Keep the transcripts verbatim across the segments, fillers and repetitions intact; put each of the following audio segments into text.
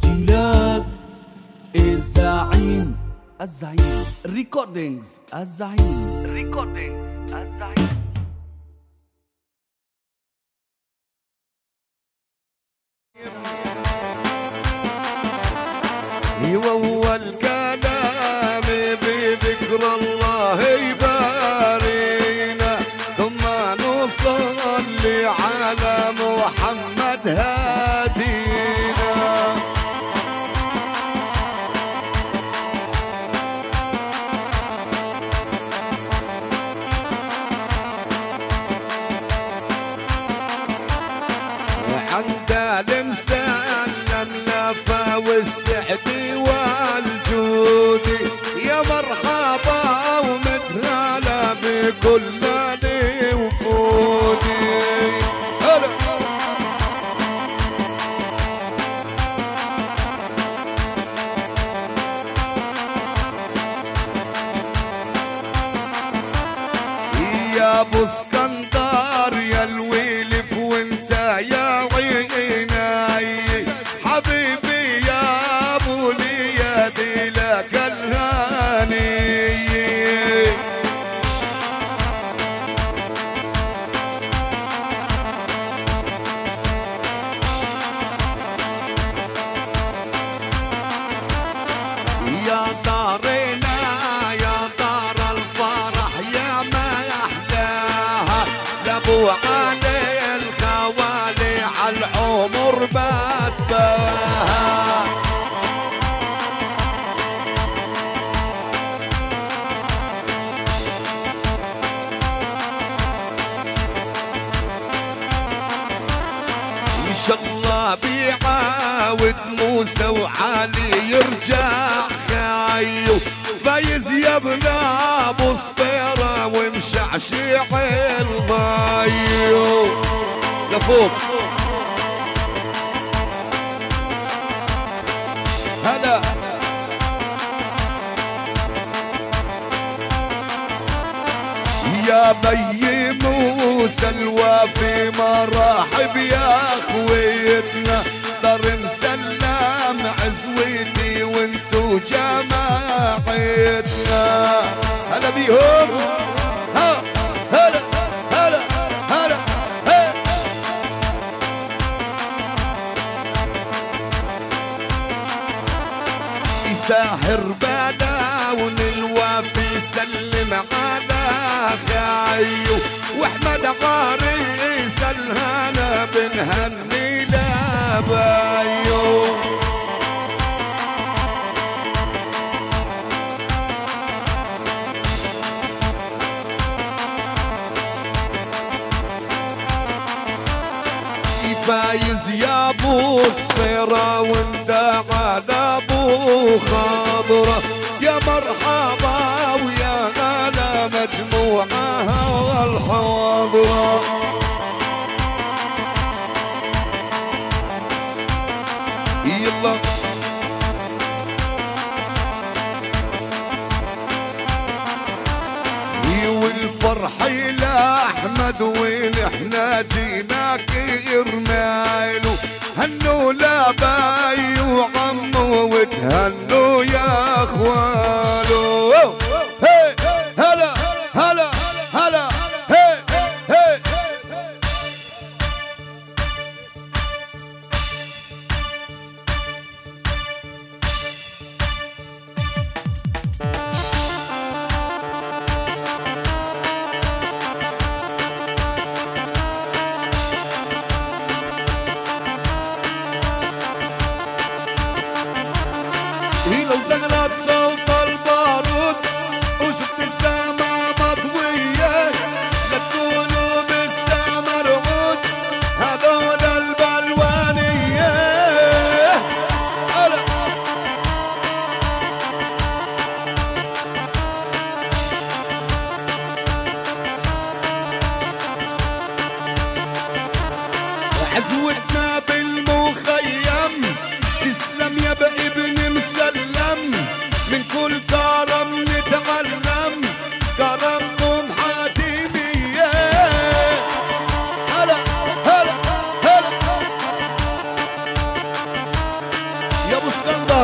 تسجيلات الزعيم الزعيم ريكوردينجز الزعيم ريكوردينجز الزعيم. يوول كلامي بذكر الله يبارينا، ثم نصلي على محمد هادينا. وعند المسلم لفا والسعد والجود، يا مرحبا ومتهلا بكل وفودي. هلا يا ابو اسكندر يا الويلف وانت يا عيني، حبيبي يا ابو ليادي لك الهاني. يا دارنا يا دار الفرح يا ما احلاها، لابو علي الخوالي عالعمر بدباها. ان شاء الله بيعاود موسى وعلي يرجع خايو، فايز يا ابن ابو صفيره ومشعشع الضايو. لفوق هلا يا بي موسى الوافي مرحب يا اخويتنا، دار مسلم عزويتي وانتو جماعتنا. هلا بيهم ها هلا هلا هلا هلا. يساهر بداون الوافي سلم على خايو، واحمد عريس الهنا بنهني لابايو. فايز يا ابو صفيره وانت على ابو خضره، يا مرحبا ويا غلا مجموعها والحاضره. يلا والفرح الى احمد وين احنا جيناك يرمايلو، هنوا لاباي وعمو وتهنوا يا اخوالو. هلا هلا هلا هي هي.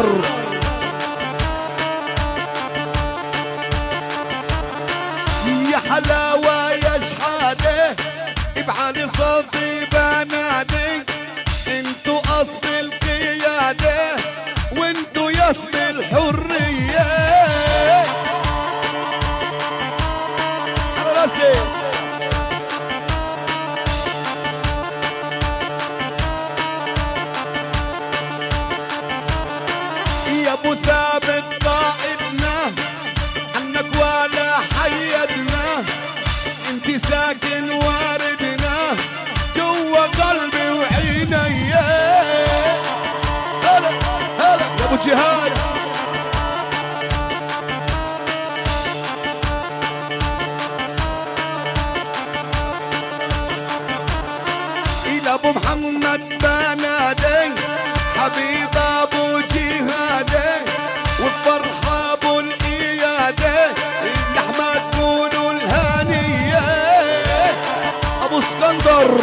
اسكندر. يا حلاوة يا شحادة بعلي صوتي بنادي، انتو اصل القيادة وانتو يا اصل الحرية. على راسي يا ابو ثابت قائدنا، عنك ولا حيدنا، انتي ساكن واردنا جوا قلبي وعيني. هلا هلا يا ابو جهاد. الى ابو محمد بنادي حبيب ابو جهادي، والفرحه ابو الاياده احمد قولوا الهانيه. ابو اسكندر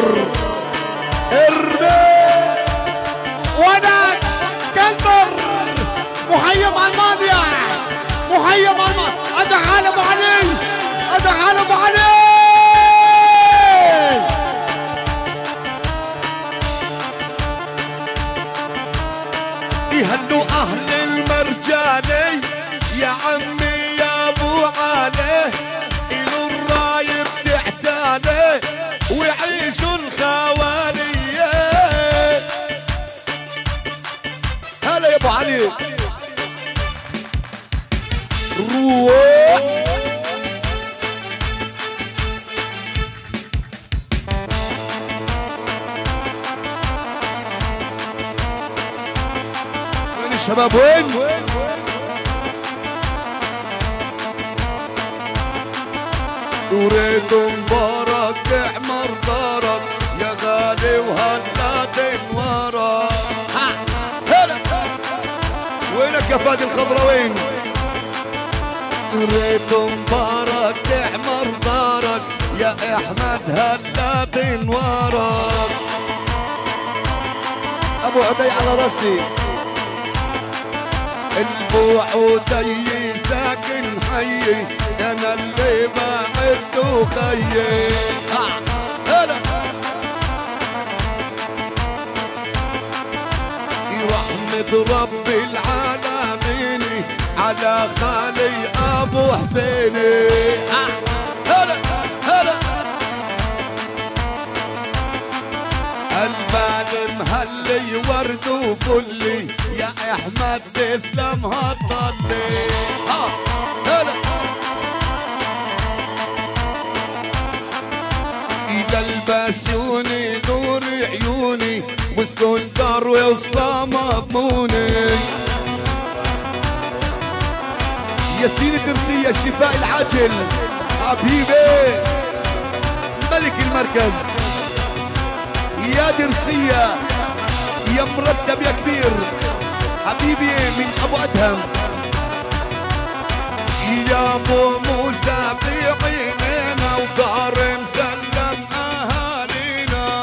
ارمي وانا اسكندر مخيم المانيا، مخيم المانيا. ادعى ابو علي، ادعى ابو علي. يهنوا اهل المرجاني يا عمي يا ابو علي، الوا الرايب تحتاني ويعيشوا الخواليه. هلا يا ابو علي. روح وين الشباب وين؟ وريت مبارك تحمر دارك يا غالي وهلا تنورك. هلا وينك يا فادي الخضراوين؟ وريت مبارك تحمر دارك يا احمد هلا تنورك. ابو عبي على راسي. البوعودي ساكن حي انا اللي بعدته خيي. هلا رحمة رب العالمين على خالي ابو حسيني. هلا هلا البال مهلي ورد وفلي يا احمد تسلم هالضلي. ها هلا الى البسيوني نور عيوني واسكندر والصماموني. ياسين ترسية الشفاء العاجل حبيبي ملك المركز. يا درسية يا مرتب يا كبير حبيبي من ابو ادهم. يا ابو موسى في عينينا ودار مسلم اهالينا.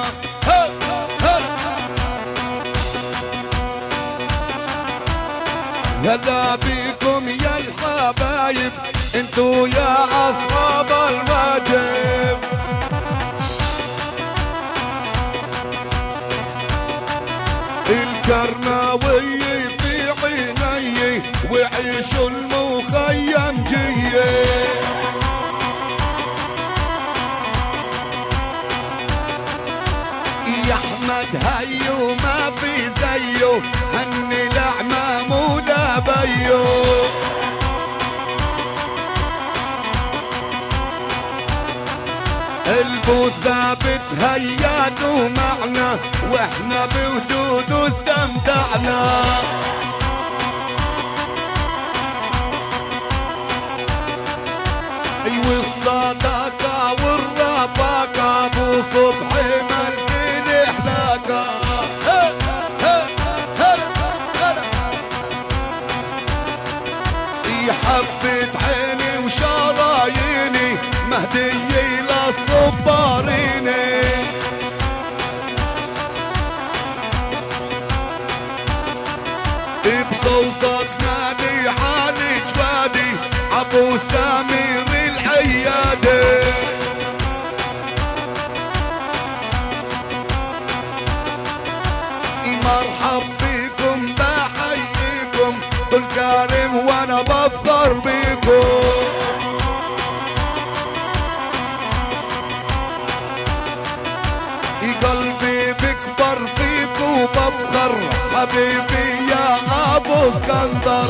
هلا بيكم يا الحبايب انتو يا اصحاب الواجب. الكرماوي في عيني وعيشوا المخيم جيه. يا احمد هيو ما في زيه هني العمام ولا بيو. البو ثابت هياتوا معنا واحنا بوجوده استمتعنا. ايوه الصداقة والرفاقة ابو صبحي ملكي احلاقة. حبت عيني وشراييني مهدية للصباريني. بصوتك نادي عالي جوادي ابو سمير العيادي. مرحب بيكم بحييكم كل كريم وانا بفخر بيكم. قلبي بكبر فيكم وبفخر حبيبي يا ابو اسكندر.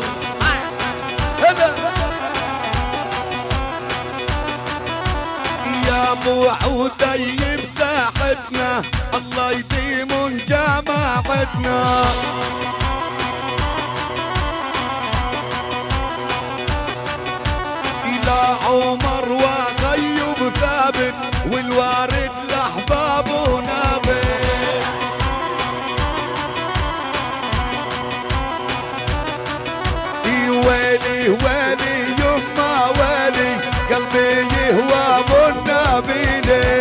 يا ابو عودي بساحتنا الله يديم جماعتنا. الى عمر وغيب ثابت والوارد لاحباب ونابت. ويلي ويلي يما ويلي قلبي يهوى بالنبيلي.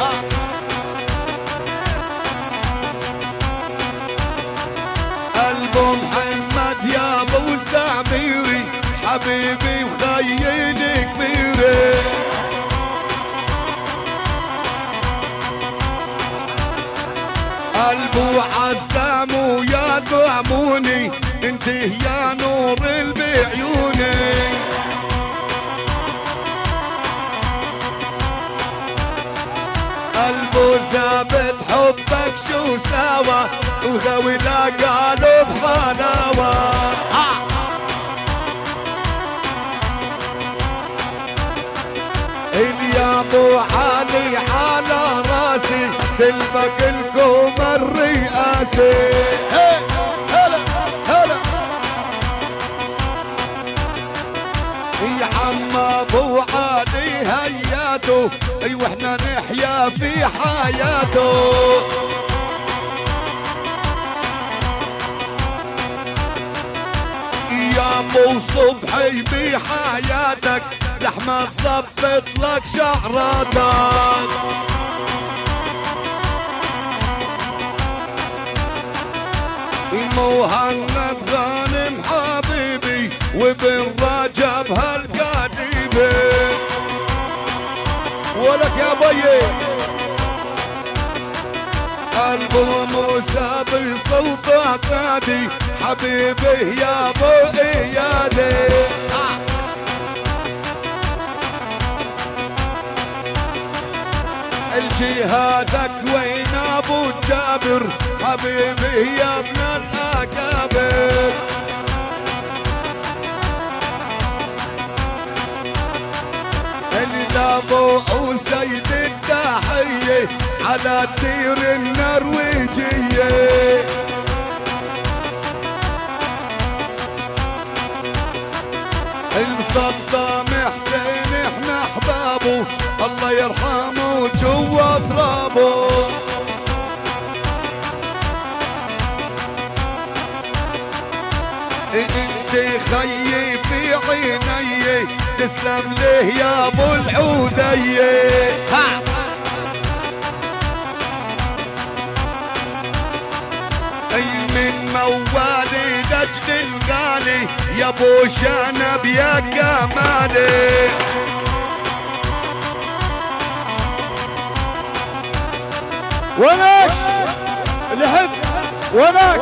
قلبه محمد يا ابو الزعبيري حبيبي وخيلي كبيري. قلبه عزام ويا دعموني انت يا نور بعيوني. قلبه ثابت حبك شو سوا وغاوي لا قالوا بحلاوة. يا ابو علي على راسي تلبك لكم الرئاسي. هلا هلا يا عم ابو علي هياته اي واحنا نحيا في حياته. يا ابو صبحي بحياتك لحمة تصبط لك شعراتك. مهند غانم حبيبي وبن رجب هالكاتبي. ولك يا بيي قلبه موسى بصوتك نادي حبيبي يا ابو ايادي. الجهادك وين ابو جابر حبيبي يا ابن الاكابر. الابو وسيد التحيه على الدير النرويجيه. الصدام حسين احنا احبابه الله يرحمه جوا ترابه. انت خيي في عيني تسلم ليه يا ابو العوديه. من موالي نجد الغالي يا ابو شنب يا كمالي. وينك اللي يحب وينك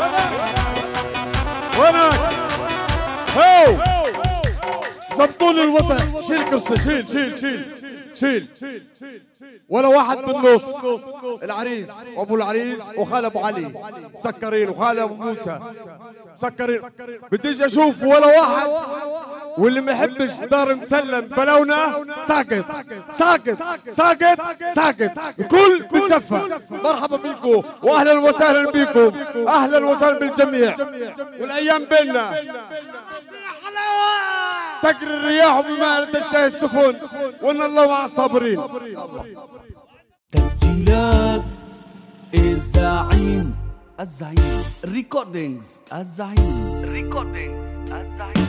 وينك هو ضبطوا لي الوضع. شيل كرسي شيل شيل شيل شيل ولا واحد بالنص. العريس وابو العريس وخال ابو علي مسكرين وخال ابو موسى مسكرين. بديش اشوف ولا واحد واللي ما يحبش دار مسلم بلونا ساكت ساكت ساكت ساكت. الكل بالزفه. مرحبا بكم واهلا وسهلا بكم. اهلا وسهلا بالجميع. والايام بيننا تجري الرياح بما تشتهي السفن وان الله مع الصابرين. تسجيلات الزعيم الزعيم ريكوردينجز الزعيم ريكوردينجز الزعيم.